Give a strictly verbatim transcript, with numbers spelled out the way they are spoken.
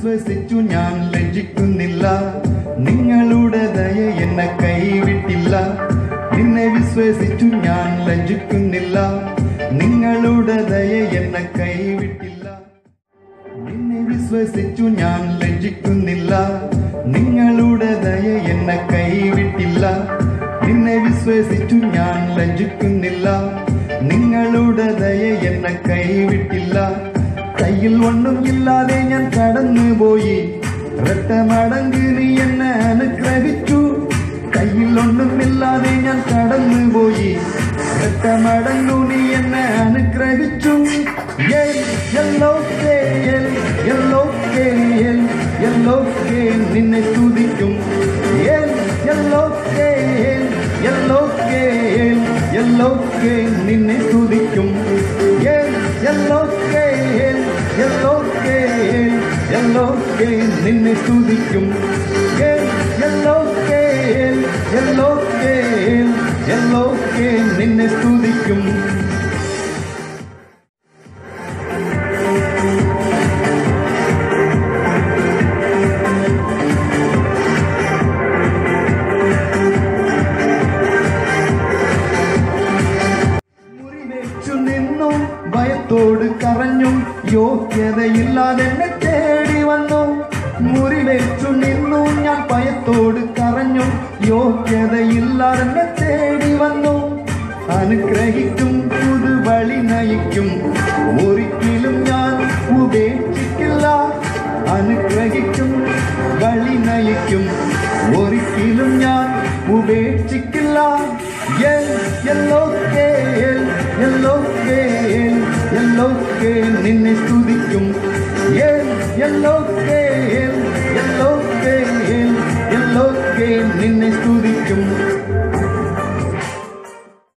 വിശ്വസിച്ചു ഞാൻ ലജ്ജിക്കുന്നില്ല, നിങ്ങളുടെ ദയ എന്നെ കൈവിട്ടില്ല. നിന്നെ വിശ്വസിച്ചു ഞാൻ ലജ്ജിക്കുന്നില്ല, നിങ്ങളുടെ ദയ എന്നെ കൈവിട്ടില്ല. നിന്നെ വിശ്വസിച്ചു ഞാൻ ലജ്ജിക്കുന്നില്ല, നിങ്ങളുടെ ദയ എന്നെ കൈവിട്ടില്ല. നിന്നെ വിശ്വസിച്ചു ഞാൻ ലജ്ജിക്കുന്നില്ല, നിങ്ങളുടെ ദയ എന്നെ കൈവിട്ടില്ല. കയ്യിൽ ഒന്നും ഇല്ലാതെ ഞാൻ കടന്നുപോയി, ഒരൊറ്റ മടങ്ങ് നീ എന്നെ അനുഗ്രഹിച്ചു. കയ്യിൽ ഒന്നുമില്ലാതെ ഞാൻ കടന്നുപോയി, ഒരൊറ്റ മടങ്ങു നീ എന്നെ അനുഗ്രഹിച്ചു. നിന്നെ സ്തുതിക്കും, നിന്നെ സ്തുതിക്കും, നിന്നെ സ്തുതിക്കും. നിന്നെ സ്തുതിക്കും. മുറിവേച്ചു നിന്നു ഭയത്തോട് കരഞ്ഞും യോഗ്യതയില്ലാതെ എന്നെ തേടി വന്നു. മുറിവേച്ചു നിന്നു ഞാൻ ഭയത്തോട് കരഞ്ഞു, യോഗ്യതയില്ലാതെ എന്നെ തേടി വന്നു. അനുഗ്രഹിക്കും, പുതുവഴി നയിക്കും, ഒരിക്കലും ഞാൻ ഉപേക്ഷിക്കില്ല. അനുഗ്രഹിക്കും, വഴി നയിക്കും, ഒരിക്കലും ഞാൻ ഉപേക്ഷിക്കില്ല. നിന്നെ സ്തുതിക്കും.